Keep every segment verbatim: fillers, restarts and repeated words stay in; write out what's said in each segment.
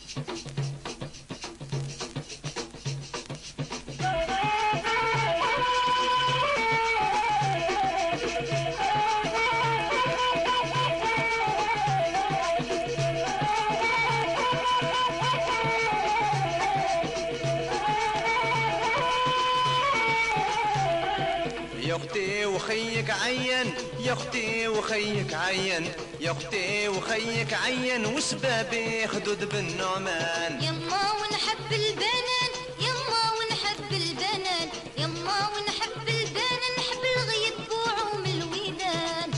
يا اختي وخيك عين، يا اختي وخيك عين، يا اختي وخيك عين، وسبابي خدود بن نعمان. يما ونحب البنان، يما ونحب البنان، يما ونحب البنان، نحب الغيب بوعوم الويدان.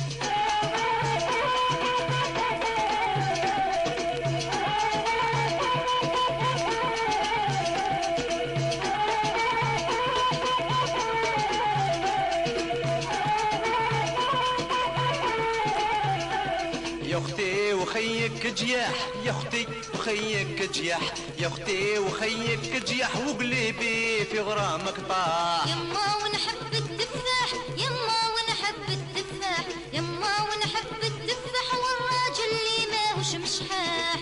يا اختي وخيك جياح، يا اختي وخيك جياح، يا اختي وخيك جياح، وقلبي في غرامك طاح. يما ونحب التفاح، يما ونحب التفاح، يما ونحب التفاح، والراجل اللي ماهوش مشحاح.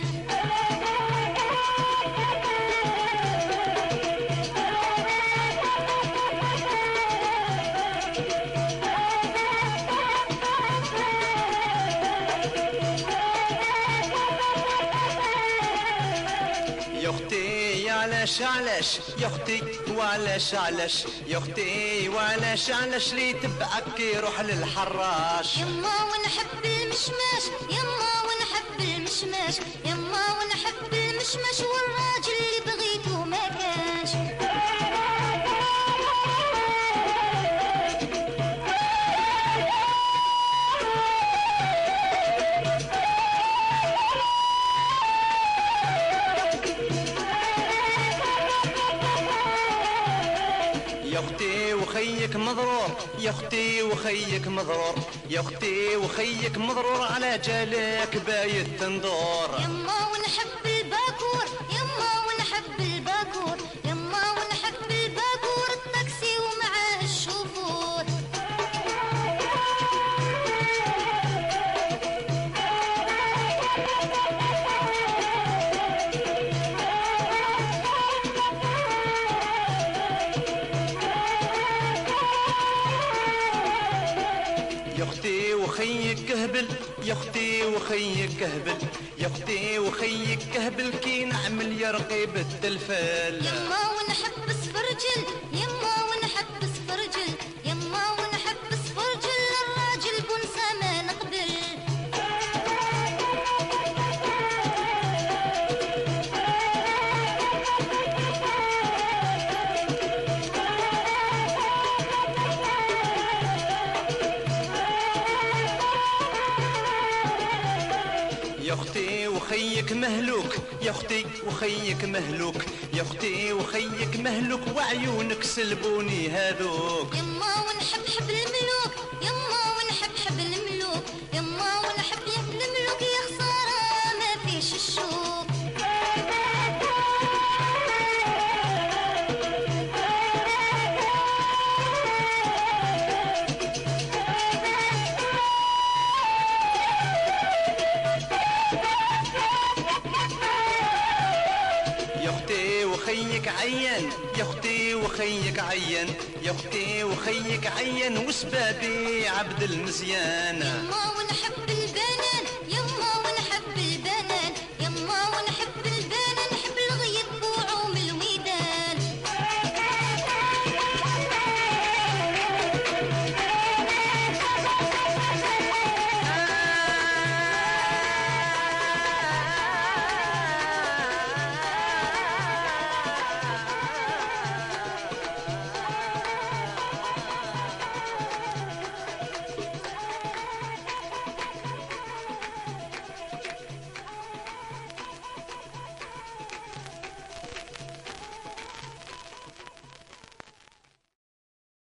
يا اختي علاش علاش، يا اختي وعلاش علاش، يا اختي وعلاش علاش لي تبعك يروح للحراش. يما ونحب المشماش، يما ونحب المشماش، يما ونحب المشماش، والراجل اللي بغيته ما كانش. يا اختي وخيك مضرور، يا اختي وخيك مضرور، يا اختي وخيك مضرور، على جالك بايت تندور. يما ونحب الباكور، يما ونحب الباكور، يما ونحب الباكور، الطاكسي ومعاه الشوفور. يا اختي وخيك كهبل، يا اختي وخيك كهبل، يا اختي وخيك كهبل، كي نعمل يرقي بالتلفال. يما ونحب سفرجل، يما ونحب سفرجل، يما ونحب سفرجل، الراجل بنسى ما نقبل. يا اختي وخيك مهلوك، يا اختي وخيك مهلوك، يا اختي وخيك مهلوك، وعيونك سلبوني هذوك. يما ونحب حب الملوك، يما ونحب حب الملوك، يما ونحب حب الملوك، يا خسارة ما فيش الشوك. يا اختي وخيك عين، يا اختي وخيك عين، يا اختي وخيك عين، وسبابي عبد المزيان. يما